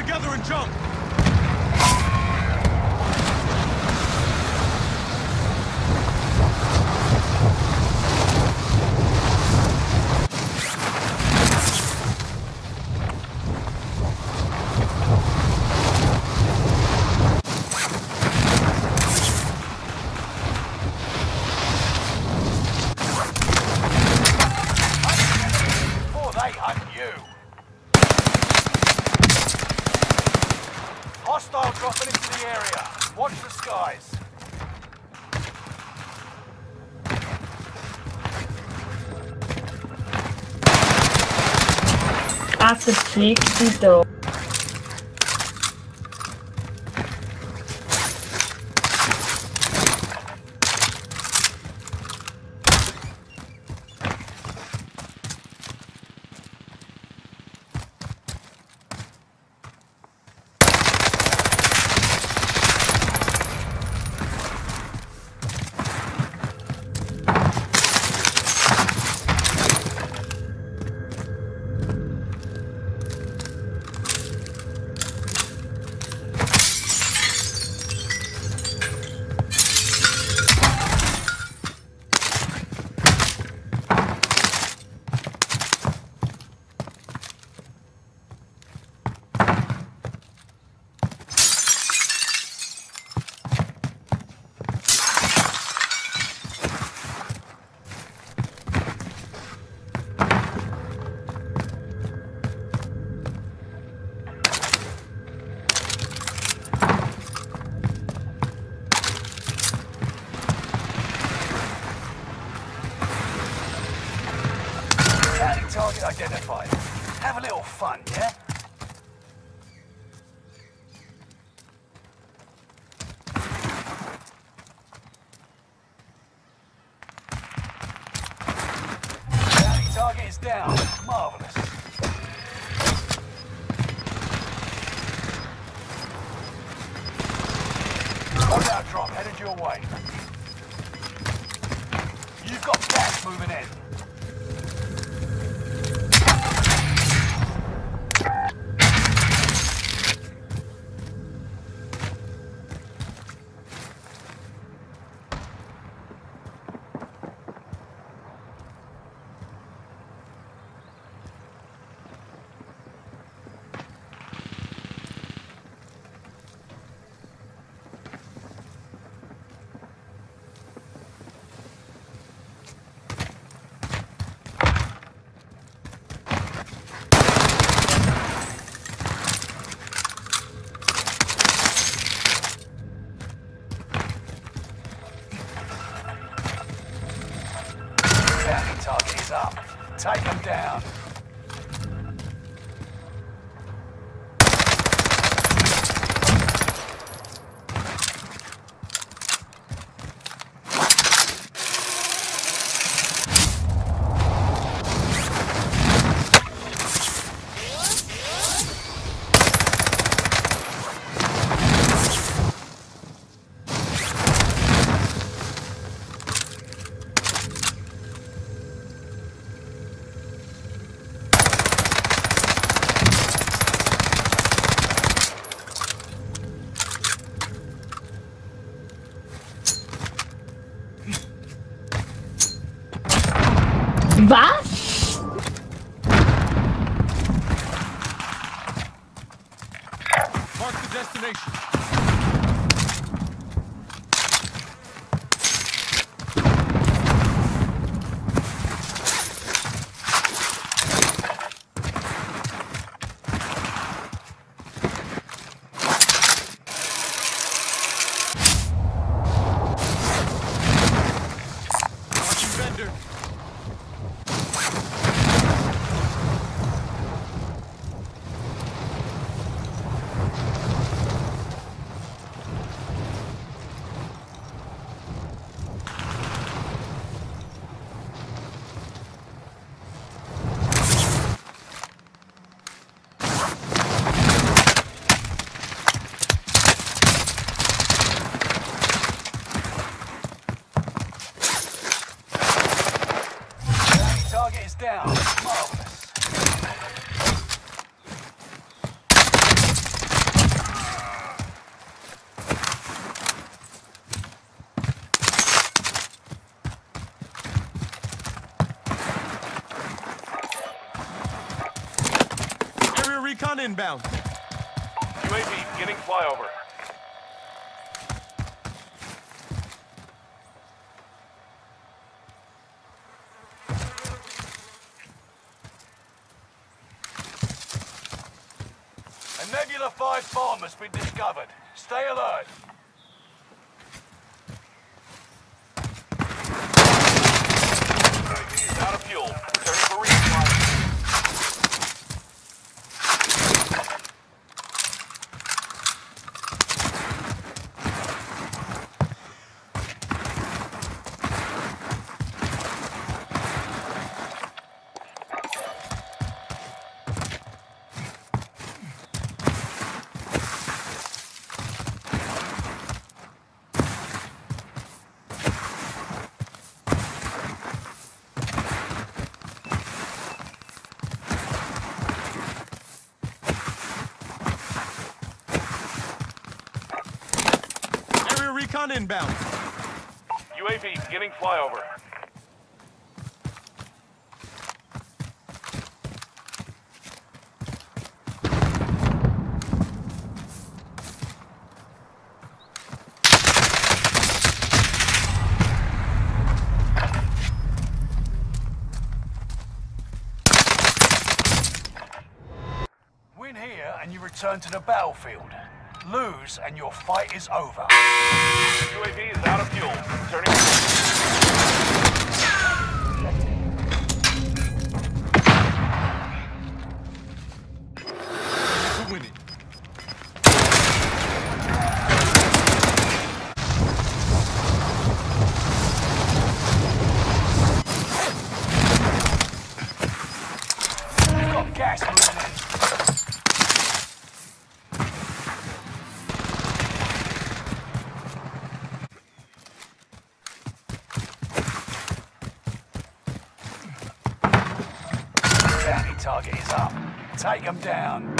together and jump! Hostile dropping into the area. Watch the skies. Acertito. Target identified. Have a little fun, yeah? Target is down. Marvelous. Loadout drop headed your way. You've got gas moving in. Target is up. Take them down. Was? Mark the destination. Watching vendor. inbound. UAV beginning flyover. A Nebula 5 bomb has been discovered. Stay alert. UAV is out of fuel. Returning for resupply. Area recon inbound. UAV beginning flyover. Win here and you return to the battlefield. Lose and your fight is over. UAV is out of fuel. Returning. To win it. You've got gas moving in. Bounty target is up. Take them down.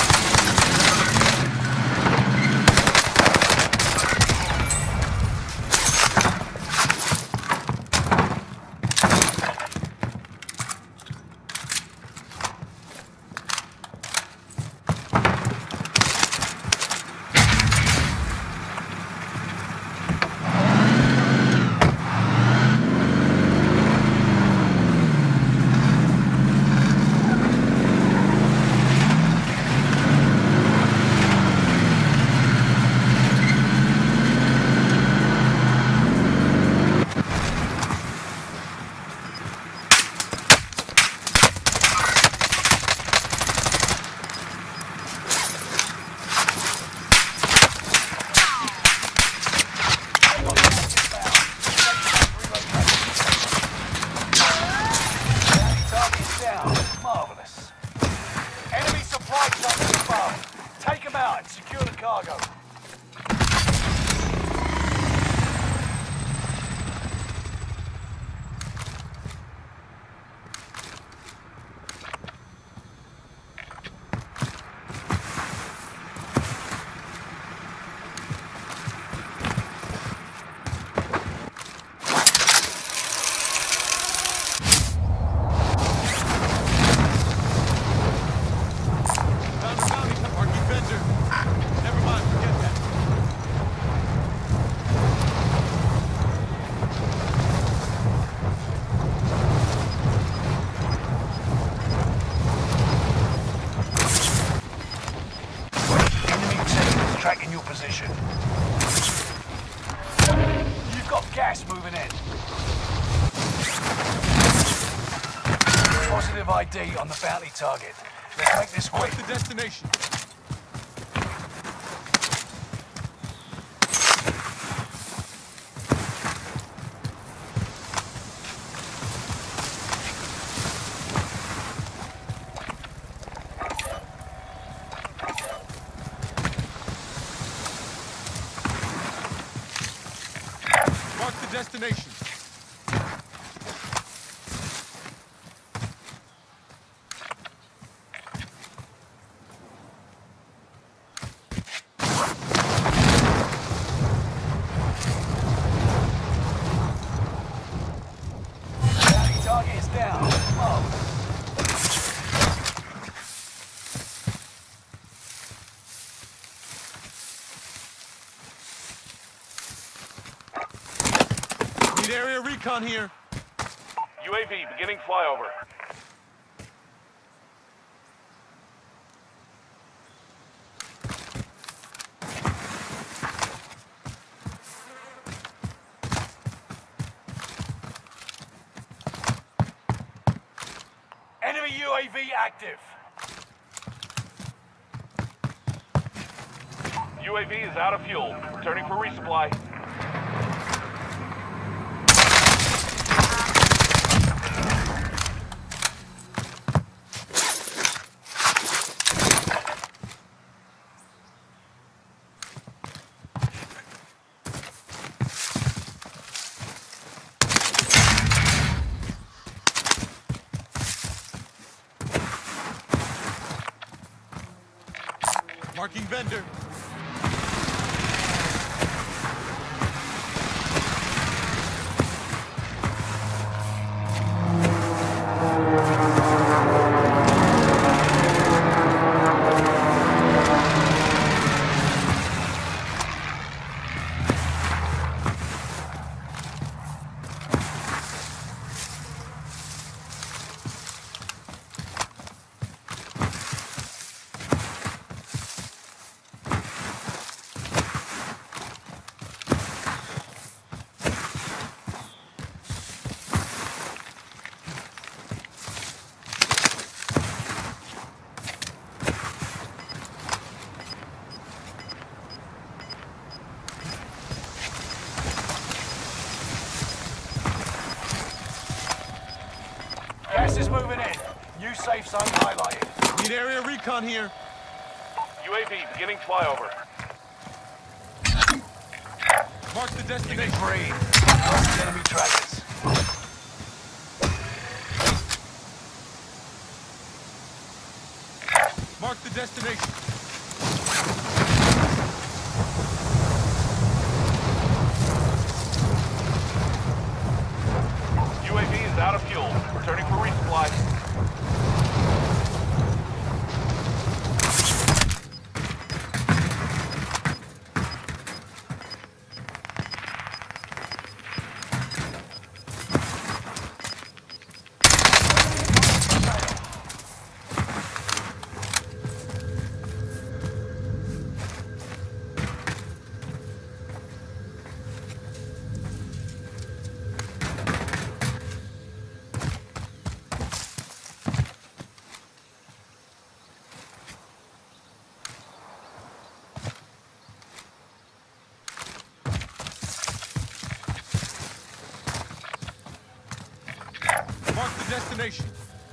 Marvelous. Enemy supply trucks above. Take them out and secure the cargo. Found a bounty. Marking vendor. Never mind, forget that. Enemy team is tracking your position. You've got gas moving in. Positive ID on the bounty target. Let's make this quick. Mark the destination. Mark the destination. Bounty target is down. Marvelous. Need area recon here. UAV beginning flyover. Enemy UAV active. UAV is out of fuel. Returning for resupply. Marking vendor. Gas is moving in. New safe zone highlighted. Need area recon here. UAV beginning flyover. Mark the Unit destination. 3, lost enemy trackers. Mark the destination. UAV is out of fuel. Returning for resupply. Mark the destination.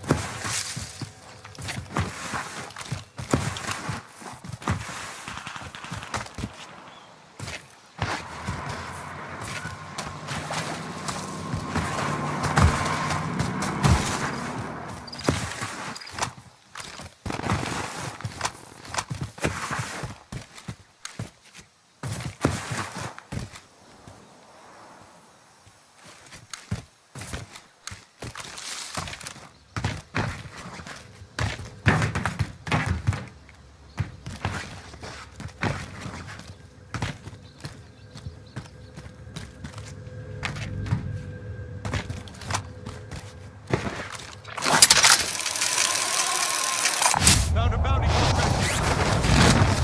Found a bounty contract.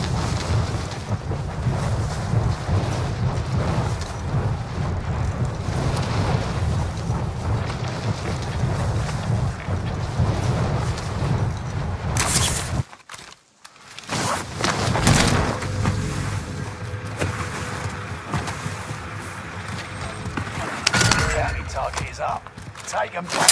Bounty target is up. Take them down.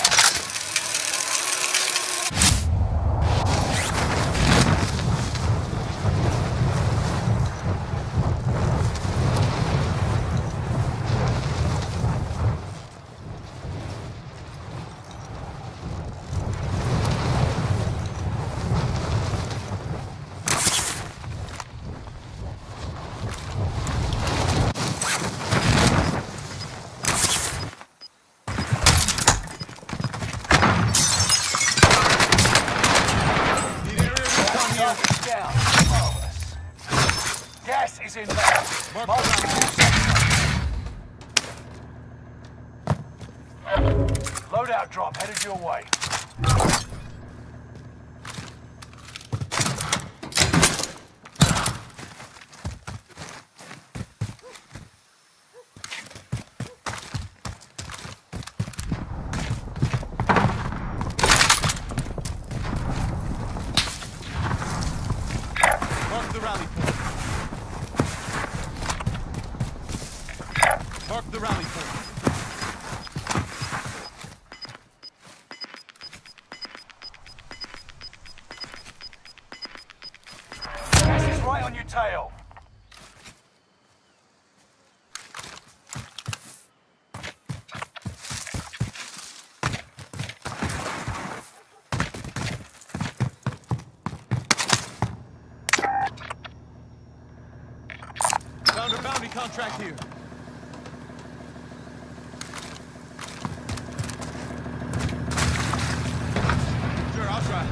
Down. Marvelous. Gas is inbound. Mark Multiple safe zones. Loadout drop headed your way. Mark the rally point. Mark the rally point. Gas is right on your tail. Found a bounty contract here. Sure, I'll try.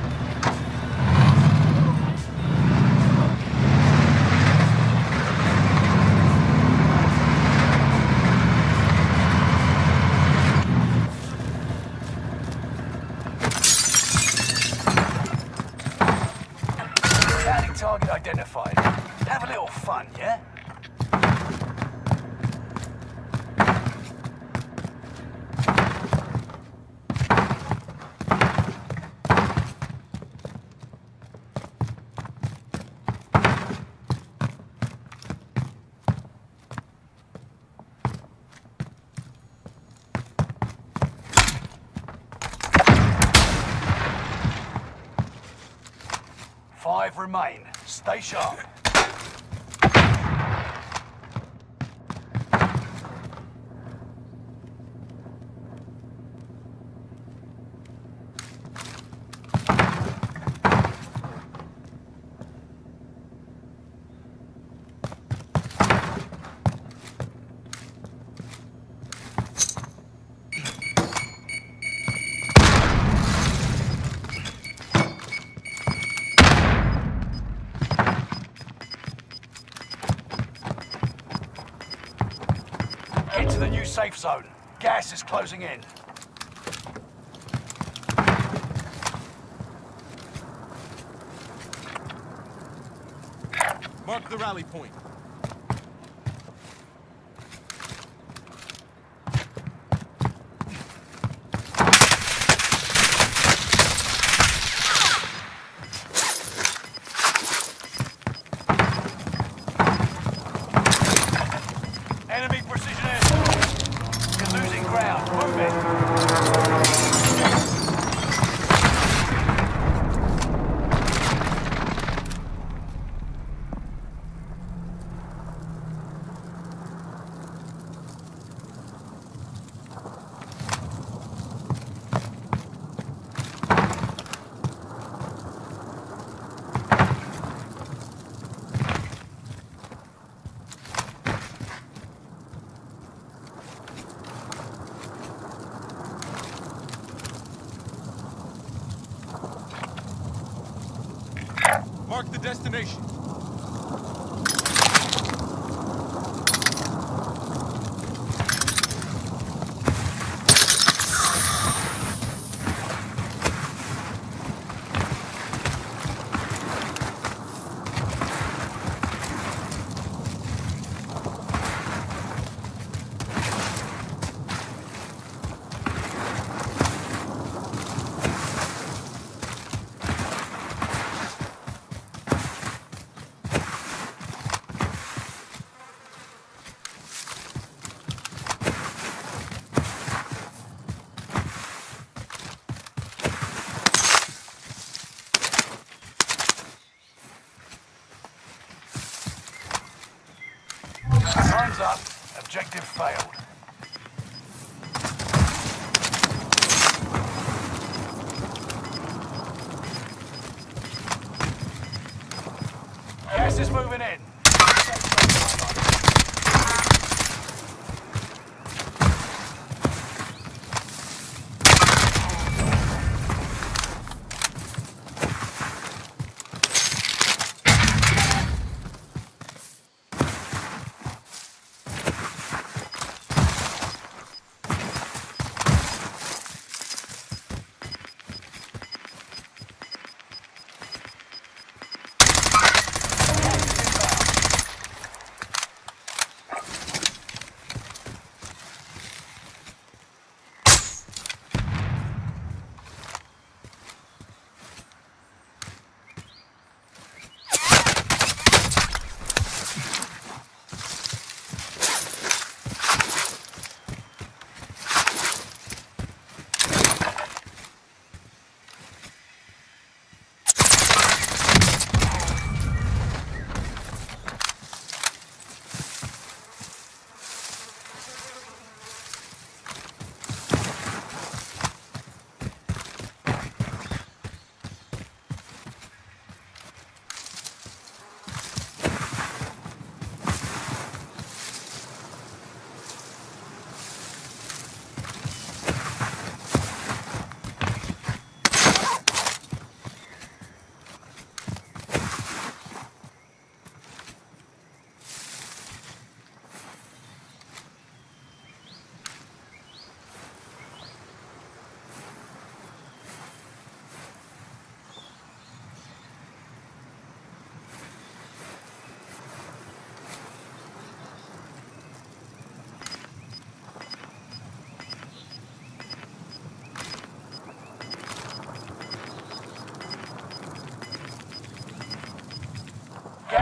Bounty target identified. Have a little fun, yeah? Five remain. Stay sharp. Get to the new safe zone. Gas is closing in. Mark the rally point. Enemy precision airstrike. You're losing ground. Move it. Mark the destination. Time's up. Objective failed. Gas is moving in.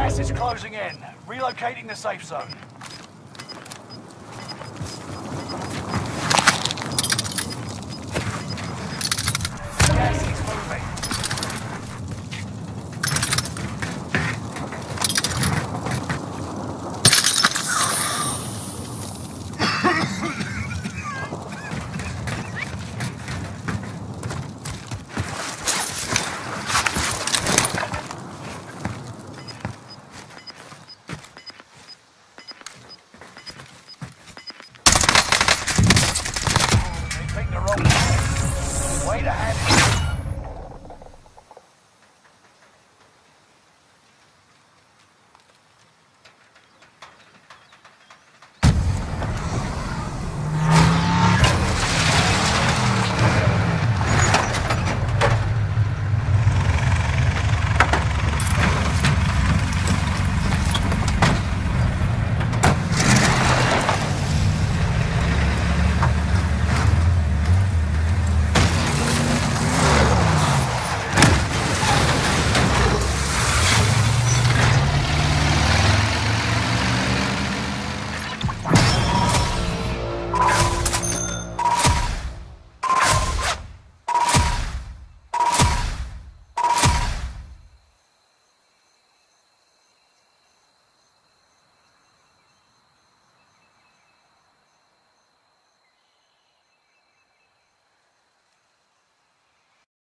Gas is closing in. Relocating the safe zone.